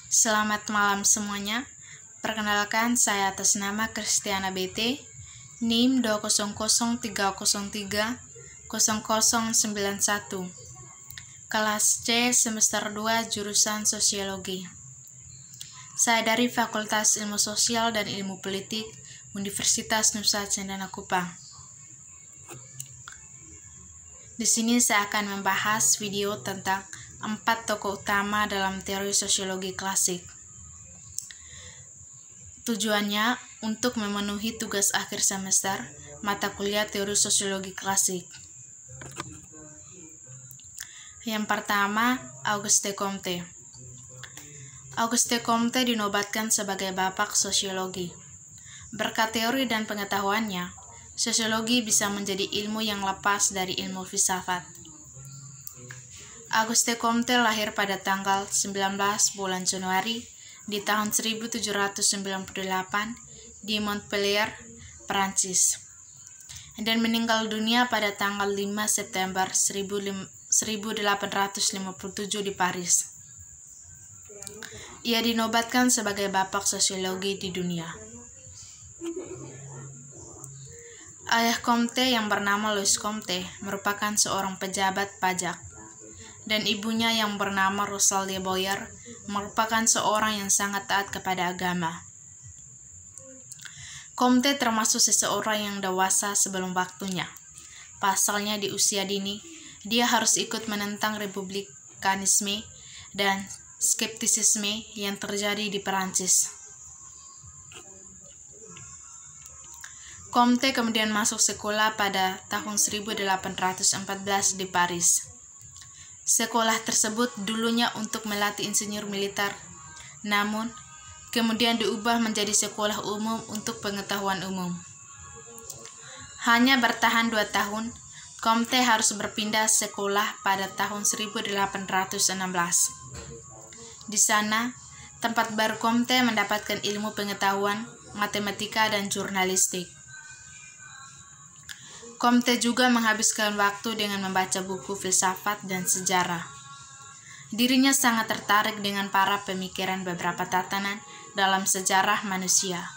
Selamat malam semuanya. Perkenalkan, saya atas nama Kristiana BT, NIM 20030300091, kelas C semester 2 jurusan Sosiologi. Saya dari Fakultas Ilmu Sosial dan Ilmu Politik Universitas Nusa Cendana Kupang. Di sini saya akan membahas video tentang 4 tokoh utama dalam teori sosiologi klasik. Tujuannya untuk memenuhi tugas akhir semester mata kuliah teori sosiologi klasik. Yang pertama, Auguste Comte. Auguste Comte dinobatkan sebagai bapak sosiologi. Berkat teori dan pengetahuannya, sosiologi bisa menjadi ilmu yang lepas dari ilmu filsafat. Auguste Comte lahir pada tanggal 19 bulan Januari di tahun 1798 di Montpellier, Prancis, dan meninggal dunia pada tanggal 5 September 1857 di Paris. Ia dinobatkan sebagai bapak sosiologi di dunia. Ayah Comte yang bernama Louis Comte merupakan seorang pejabat pajak, dan ibunya yang bernama Rosalie de Boyer merupakan seorang yang sangat taat kepada agama. Comte termasuk seseorang yang dewasa sebelum waktunya. Pasalnya di usia dini, dia harus ikut menentang republikanisme dan skeptisisme yang terjadi di Perancis. Comte kemudian masuk sekolah pada tahun 1814 di Paris. Sekolah tersebut dulunya untuk melatih insinyur militer, namun kemudian diubah menjadi sekolah umum untuk pengetahuan umum. Hanya bertahan 2 tahun, Comte harus berpindah sekolah pada tahun 1816. Di sana, tempat baru Comte mendapatkan ilmu pengetahuan, matematika, dan jurnalistik. Comte juga menghabiskan waktu dengan membaca buku filsafat dan sejarah. Dirinya sangat tertarik dengan para pemikiran beberapa tatanan dalam sejarah manusia.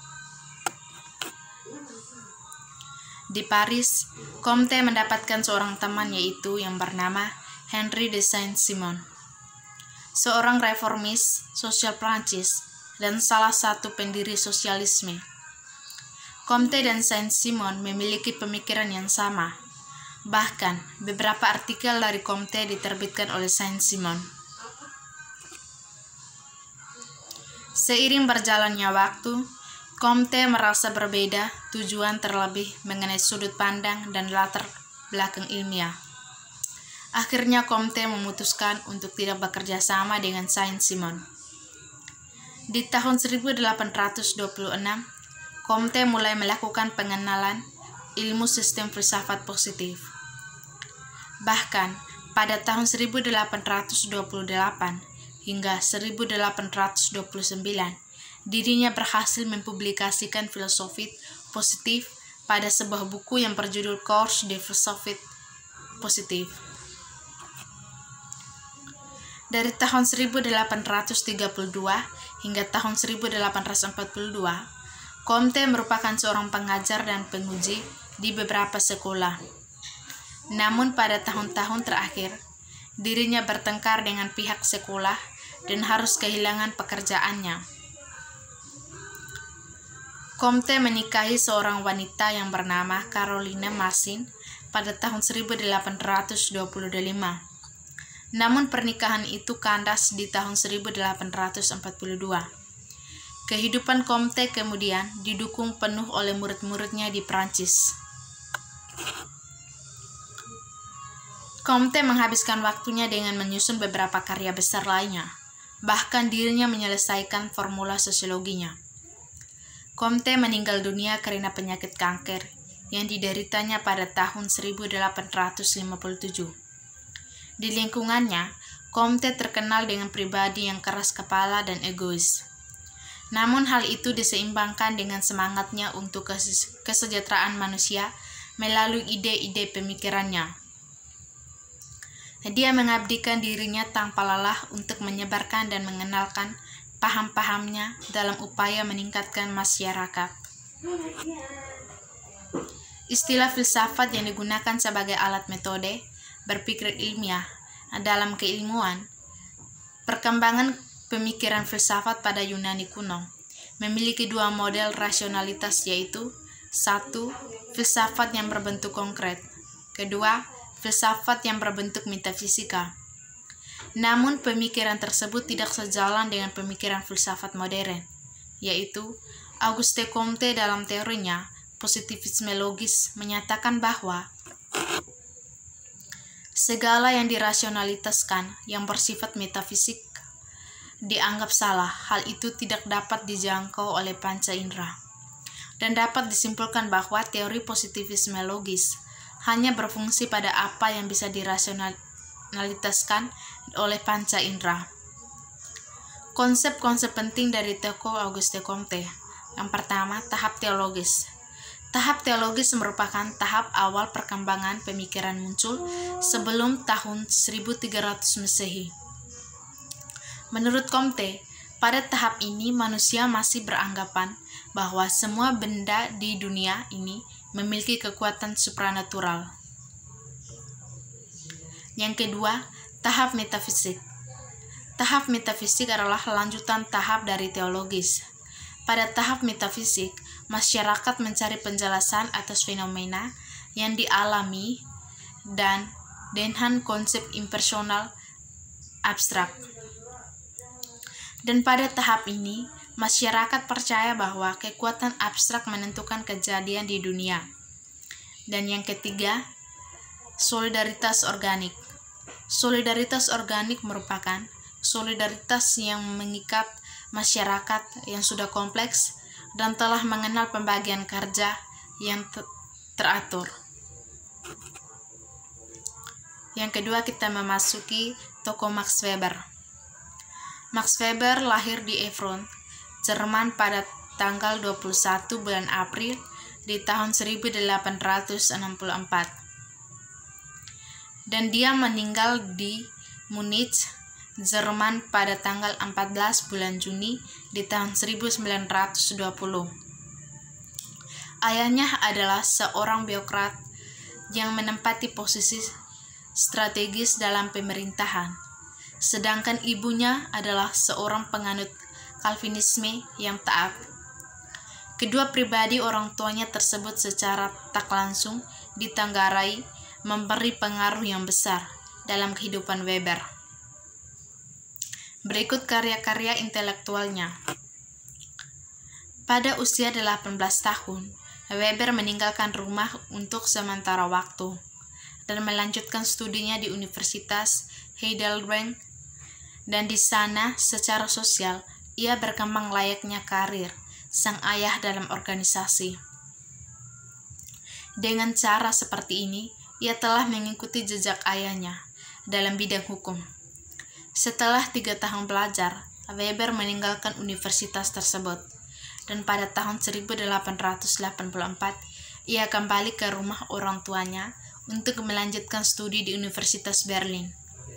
Di Paris, Comte mendapatkan seorang teman yaitu yang bernama Henri de Saint-Simon, seorang reformis sosial Prancis dan salah satu pendiri sosialisme. Comte dan Saint-Simon memiliki pemikiran yang sama. Bahkan, beberapa artikel dari Comte diterbitkan oleh Saint-Simon. Seiring berjalannya waktu, Comte merasa berbeda tujuan terlebih mengenai sudut pandang dan latar belakang ilmiah. Akhirnya Comte memutuskan untuk tidak bekerja sama dengan Saint-Simon. Di tahun 1826, Comte mulai melakukan pengenalan ilmu sistem filsafat positif. Bahkan, pada tahun 1828 hingga 1829, dirinya berhasil mempublikasikan filosofi positif pada sebuah buku yang berjudul Cours de Philosophie Positive. Dari tahun 1832 hingga tahun 1842, Comte merupakan seorang pengajar dan penguji di beberapa sekolah. Namun pada tahun-tahun terakhir, dirinya bertengkar dengan pihak sekolah dan harus kehilangan pekerjaannya. Comte menikahi seorang wanita yang bernama Caroline Massin pada tahun 1825. Namun pernikahan itu kandas di tahun 1842. Kehidupan Comte kemudian didukung penuh oleh murid-muridnya di Prancis. Comte menghabiskan waktunya dengan menyusun beberapa karya besar lainnya. Bahkan dirinya menyelesaikan formula sosiologinya. Comte meninggal dunia karena penyakit kanker yang dideritanya pada tahun 1857. Di lingkungannya, Comte terkenal dengan pribadi yang keras kepala dan egois. Namun hal itu diseimbangkan dengan semangatnya untuk kesejahteraan manusia melalui ide-ide pemikirannya. Dia mengabdikan dirinya tanpa lelah untuk menyebarkan dan mengenalkan paham-pahamnya dalam upaya meningkatkan masyarakat. Istilah filsafat yang digunakan sebagai alat metode berpikir ilmiah dalam keilmuan. Perkembangan pemikiran filsafat pada Yunani kuno memiliki dua model rasionalitas, yaitu: satu, filsafat yang berbentuk konkret; kedua, filsafat yang berbentuk metafisika. Namun pemikiran tersebut tidak sejalan dengan pemikiran filsafat modern, yaitu Auguste Comte dalam teorinya positivisme logis menyatakan bahwa segala yang dirasionalitaskan yang bersifat metafisik dianggap salah. Hal itu tidak dapat dijangkau oleh panca indera, dan dapat disimpulkan bahwa teori positivisme logis hanya berfungsi pada apa yang bisa dirasionalitaskan oleh panca indera. Konsep-konsep penting dari tokoh Auguste Comte. Yang pertama, tahap teologis. Tahap teologis merupakan tahap awal perkembangan pemikiran muncul sebelum tahun 1300 Masehi. Menurut Comte, pada tahap ini manusia masih beranggapan bahwa semua benda di dunia ini memiliki kekuatan supranatural. Yang kedua, tahap metafisik. Tahap metafisik adalah lanjutan tahap dari teologis. Pada tahap metafisik, masyarakat mencari penjelasan atas fenomena yang dialami dan dengan konsep impersonal abstrak. Dan pada tahap ini, masyarakat percaya bahwa kekuatan abstrak menentukan kejadian di dunia. Dan yang ketiga, solidaritas organik. Solidaritas organik merupakan solidaritas yang mengikat masyarakat yang sudah kompleks dan telah mengenal pembagian kerja yang teratur. Yang kedua, kita memasuki tokoh Max Weber. Max Weber lahir di Erfurt, Jerman pada tanggal 21 bulan April di tahun 1864. Dan dia meninggal di Munich, Jerman pada tanggal 14 bulan Juni di tahun 1920. Ayahnya adalah seorang birokrat yang menempati posisi strategis dalam pemerintahan, sedangkan ibunya adalah seorang penganut Calvinisme yang taat. Kedua pribadi orang tuanya tersebut secara tak langsung ditenggarai memberi pengaruh yang besar dalam kehidupan Weber. Berikut karya-karya intelektualnya. Pada usia 18 tahun, Weber meninggalkan rumah untuk sementara waktu dan melanjutkan studinya di Universitas Heidelberg, dan di sana secara sosial ia berkembang layaknya karir sang ayah dalam organisasi. Dengan cara seperti ini, ia telah mengikuti jejak ayahnya dalam bidang hukum. Setelah 3 tahun belajar, Weber meninggalkan universitas tersebut, dan pada tahun 1884 ia kembali ke rumah orang tuanya untuk melanjutkan studi di Universitas Berlin.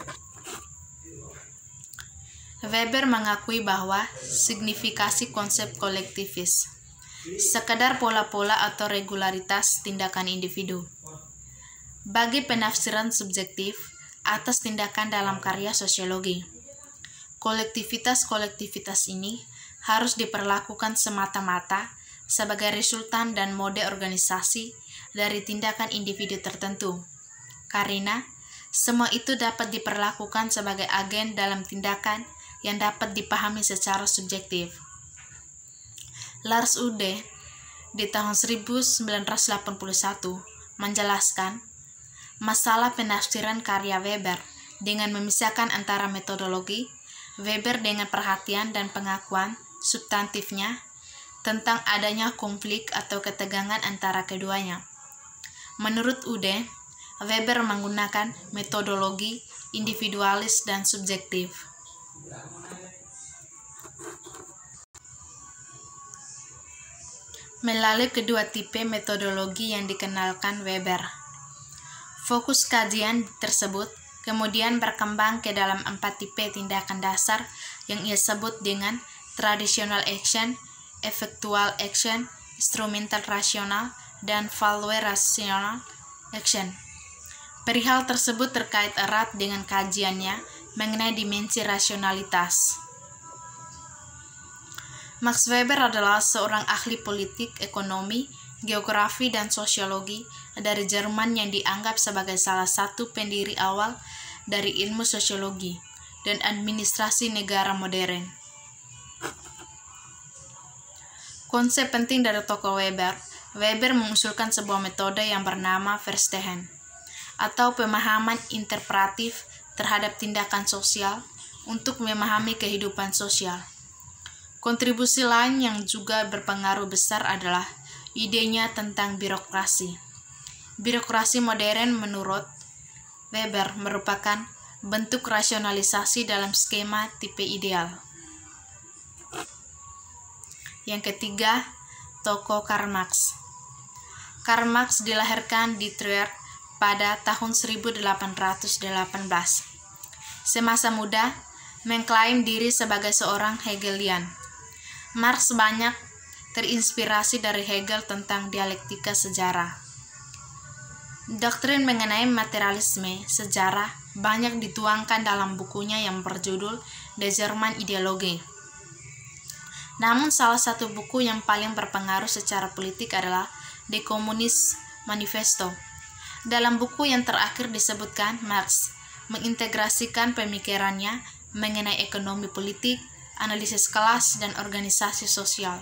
Weber mengakui bahwa signifikasi konsep kolektivis sekadar pola-pola atau regularitas tindakan individu. Bagi penafsiran subjektif atas tindakan dalam karya sosiologi, kolektivitas ini harus diperlakukan semata-mata sebagai resultan dan mode organisasi dari tindakan individu tertentu, karena semua itu dapat diperlakukan sebagai agen dalam tindakan yang dapat dipahami secara subjektif. Lars Ude di tahun 1981 menjelaskan masalah penafsiran karya Weber dengan memisahkan antara metodologi Weber dengan perhatian dan pengakuan substantifnya tentang adanya konflik atau ketegangan antara keduanya. Menurut Ude, Weber menggunakan metodologi individualis dan subjektif. Melalui kedua tipe metodologi yang dikenalkan Weber, fokus kajian tersebut kemudian berkembang ke dalam 4 tipe tindakan dasar yang ia sebut dengan traditional action, effectual action, instrumental rasional, dan value rational action. Perihal tersebut terkait erat dengan kajiannya mengenai dimensi rasionalitas. Max Weber adalah seorang ahli politik, ekonomi, geografi, dan sosiologi dari Jerman yang dianggap sebagai salah satu pendiri awal dari ilmu sosiologi dan administrasi negara modern. Konsep penting dari tokoh Weber mengusulkan sebuah metode yang bernama Verstehen, atau pemahaman interpretif terhadap tindakan sosial untuk memahami kehidupan sosial. Kontribusi lain yang juga berpengaruh besar adalah idenya tentang birokrasi. Birokrasi modern menurut Weber merupakan bentuk rasionalisasi dalam skema tipe ideal. Yang ketiga, tokoh Karl Marx. Karl Marx dilahirkan di Trier pada tahun 1818. Semasa muda, mengklaim diri sebagai seorang Hegelian. Marx banyak terinspirasi dari Hegel tentang dialektika sejarah. Doktrin mengenai materialisme sejarah banyak dituangkan dalam bukunya yang berjudul The German Ideology. Namun salah satu buku yang paling berpengaruh secara politik adalah The Communist Manifesto. Dalam buku yang terakhir disebutkan, Marx mengintegrasikan pemikirannya mengenai ekonomi politik, analisis kelas, dan organisasi sosial.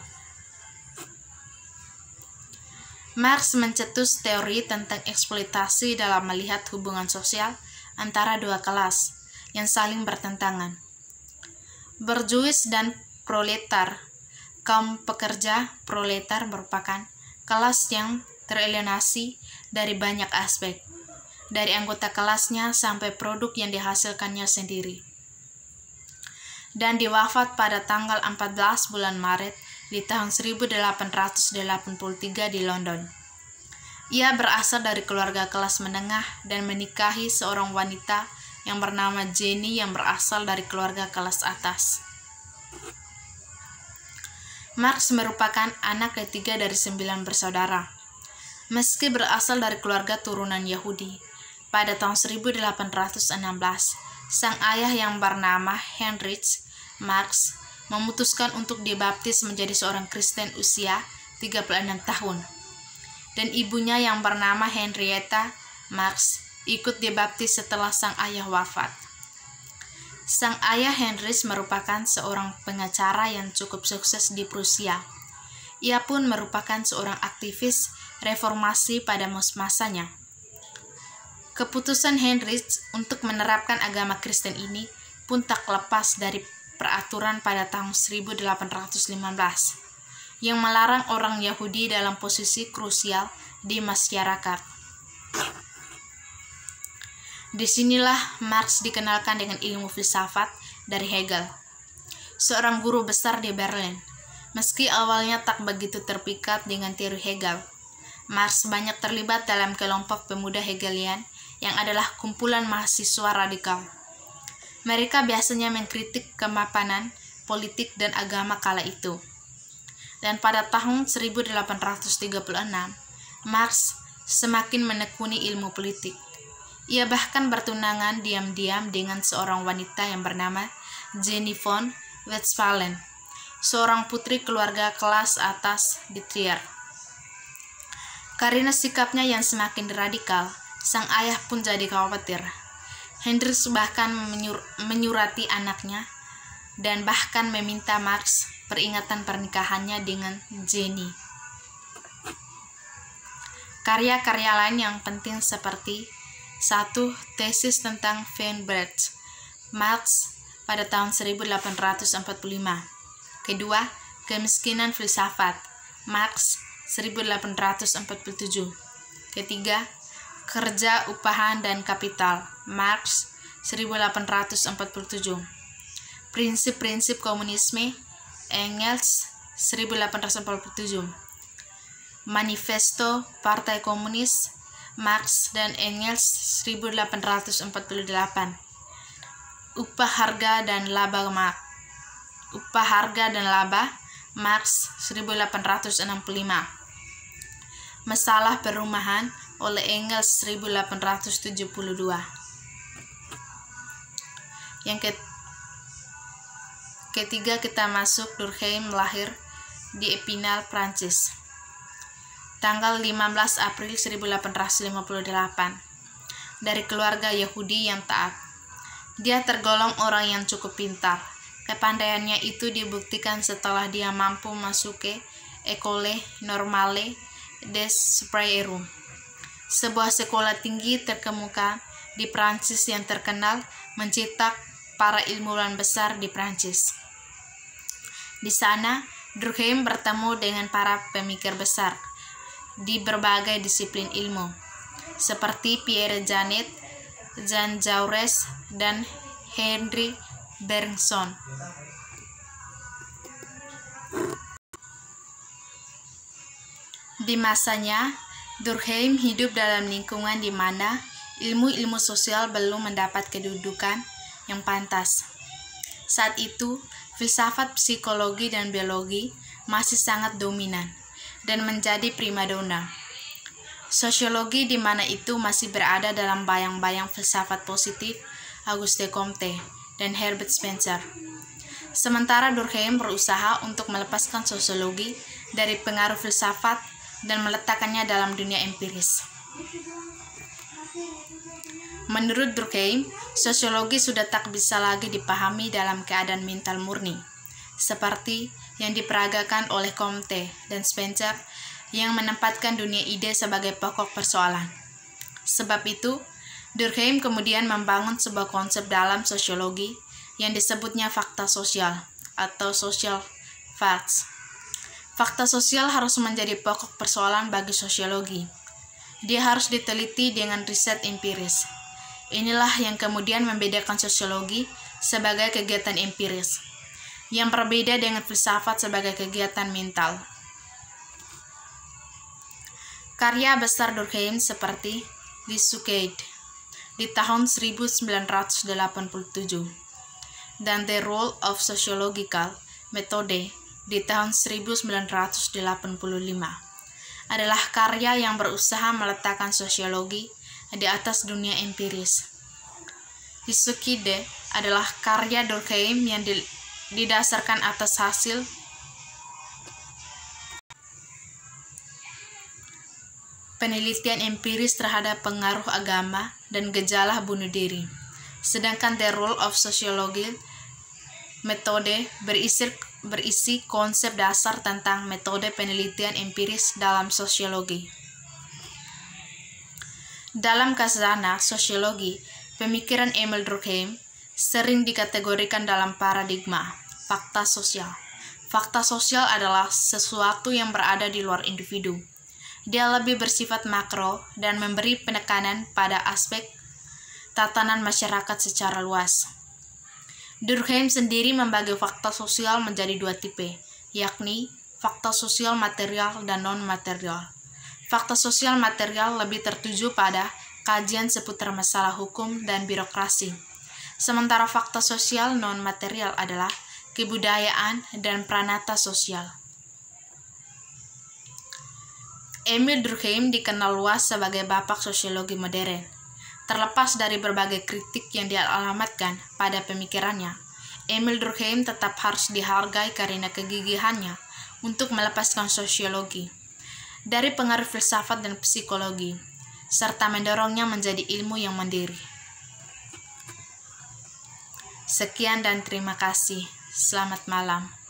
Marx mencetus teori tentang eksploitasi dalam melihat hubungan sosial antara dua kelas yang saling bertentangan, burjuis dan proletar. Kaum pekerja proletar merupakan kelas yang teralienasi dari banyak aspek, dari anggota kelasnya sampai produk yang dihasilkannya sendiri. Dan diwafat pada tanggal 14 bulan Maret di tahun 1883 di London. Ia berasal dari keluarga kelas menengah dan menikahi seorang wanita yang bernama Jenny yang berasal dari keluarga kelas atas. Marx merupakan anak ketiga dari 9 bersaudara. Meski berasal dari keluarga turunan Yahudi, pada tahun 1816, sang ayah yang bernama Heinrich Marx memutuskan untuk dibaptis menjadi seorang Kristen usia 36 tahun. Dan ibunya yang bernama Henrietta Marx ikut dibaptis setelah sang ayah wafat. Sang ayah Heinrich merupakan seorang pengacara yang cukup sukses di Prusia. Ia pun merupakan seorang aktivis reformasi pada masanya. Keputusan Heinrich untuk menerapkan agama Kristen ini pun tak lepas dari peraturan pada tahun 1815 yang melarang orang Yahudi dalam posisi krusial di masyarakat. Disinilah Marx dikenalkan dengan ilmu filsafat dari Hegel, seorang guru besar di Berlin. Meski awalnya tak begitu terpikat dengan teori Hegel, Marx banyak terlibat dalam kelompok pemuda Hegelian yang adalah kumpulan mahasiswa radikal. Mereka biasanya mengkritik kemapanan politik dan agama kala itu. Dan pada tahun 1836, Marx semakin menekuni ilmu politik. Ia bahkan bertunangan diam-diam dengan seorang wanita yang bernama Jenny von Westphalen, seorang putri keluarga kelas atas di Trier. Karena sikapnya yang semakin radikal, sang ayah pun jadi khawatir. Heinrich bahkan menyurati anaknya dan bahkan meminta Marx peringatan pernikahannya dengan Jenny. Karya-karya lain yang penting seperti 1. Tesis tentang Feinbrecht, Marx pada tahun 1845. Kedua, Kemiskinan Filsafat, Marx 1847. Ketiga, Kerja, Upahan, dan Kapital, Marx 1847. Prinsip-prinsip Komunisme, Engels 1847. Manifesto Partai Komunis, Marx dan Engels 1848. Upah, harga, dan laba Marx, Upah harga dan laba, Marx 1865. Masalah perumahan oleh Engels 1872. Yang ketiga kita masuk, Durkheim lahir di Epinal, Prancis, tanggal 15 April 1858, dari keluarga Yahudi yang taat. Dia tergolong orang yang cukup pintar. Kepandaiannya itu dibuktikan setelah dia mampu masuki École Normale des Supérieurs, sebuah sekolah tinggi terkemuka di Prancis yang terkenal mencetak para ilmuwan besar di Prancis. Di sana, Durkheim bertemu dengan para pemikir besar di berbagai disiplin ilmu, seperti Pierre Janet, Jean Jaurès, dan Henri Bergson. Di masanya, Durkheim hidup dalam lingkungan di mana ilmu-ilmu sosial belum mendapat kedudukan yang pantas. Saat itu, filsafat psikologi dan biologi masih sangat dominan dan menjadi primadona. Sosiologi di mana itu masih berada dalam bayang-bayang filsafat positif Auguste Comte dan Herbert Spencer. Sementara Durkheim berusaha untuk melepaskan sosiologi dari pengaruh filsafat dan meletakkannya dalam dunia empiris. Menurut Durkheim, sosiologi sudah tak bisa lagi dipahami dalam keadaan mental murni, seperti yang diperagakan oleh Comte dan Spencer yang menempatkan dunia ide sebagai pokok persoalan. Sebab itu, Durkheim kemudian membangun sebuah konsep dalam sosiologi yang disebutnya fakta sosial atau social facts. Fakta sosial harus menjadi pokok persoalan bagi sosiologi. Dia harus diteliti dengan riset empiris. Inilah yang kemudian membedakan sosiologi sebagai kegiatan empiris, yang berbeda dengan filsafat sebagai kegiatan mental. Karya besar Durkheim seperti Die Suicide di tahun 1987 dan The Role of Sociological Method di tahun 1985 adalah karya yang berusaha meletakkan sosiologi di atas dunia empiris. Die Suicide adalah karya Durkheim yang didasarkan atas hasil penelitian empiris terhadap pengaruh agama dan gejala bunuh diri. Sedangkan The Role of Sociological Method berisi konsep dasar tentang metode penelitian empiris dalam sosiologi. Dalam khazanah sosiologi, pemikiran Emil Durkheim sering dikategorikan dalam paradigma fakta sosial. Fakta sosial adalah sesuatu yang berada di luar individu. Dia lebih bersifat makro dan memberi penekanan pada aspek tatanan masyarakat secara luas. Durkheim sendiri membagi fakta sosial menjadi dua tipe, yakni fakta sosial material dan non-material. Fakta sosial material lebih tertuju pada kajian seputar masalah hukum dan birokrasi, sementara fakta sosial non-material adalah kebudayaan dan pranata sosial. Emil Durkheim dikenal luas sebagai bapak sosiologi modern. Terlepas dari berbagai kritik yang dia alamatkan pada pemikirannya, Emil Durkheim tetap harus dihargai karena kegigihannya untuk melepaskan sosiologi dari pengaruh filsafat dan psikologi, serta mendorongnya menjadi ilmu yang mandiri. Sekian dan terima kasih. Selamat malam.